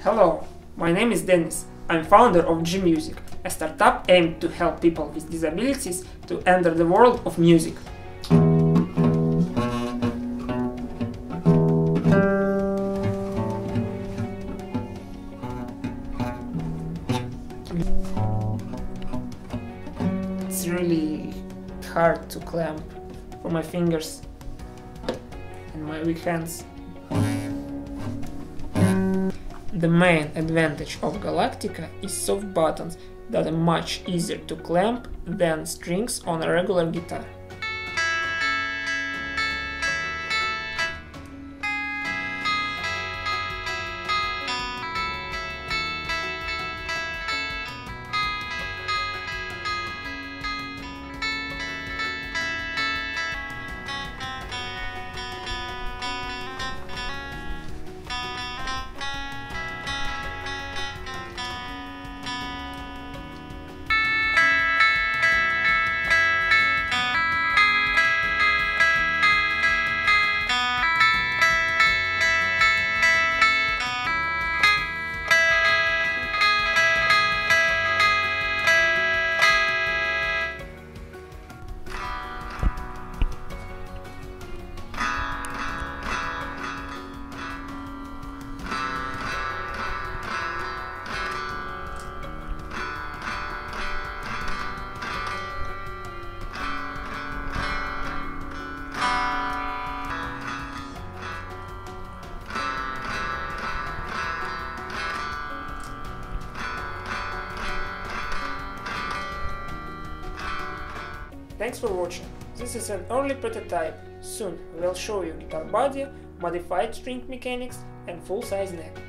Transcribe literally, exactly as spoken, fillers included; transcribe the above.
Hello, my name is Dennis. I'm founder of G Music, a startup aimed to help people with disabilities to enter the world of music. It's really hard to clamp for my fingers and my weak hands. The main advantage of Galactica is soft buttons that are much easier to clamp than strings on a regular guitar. Thanks for watching. This is an early prototype. Soon we will show you guitar body, modified string mechanics and full-size neck.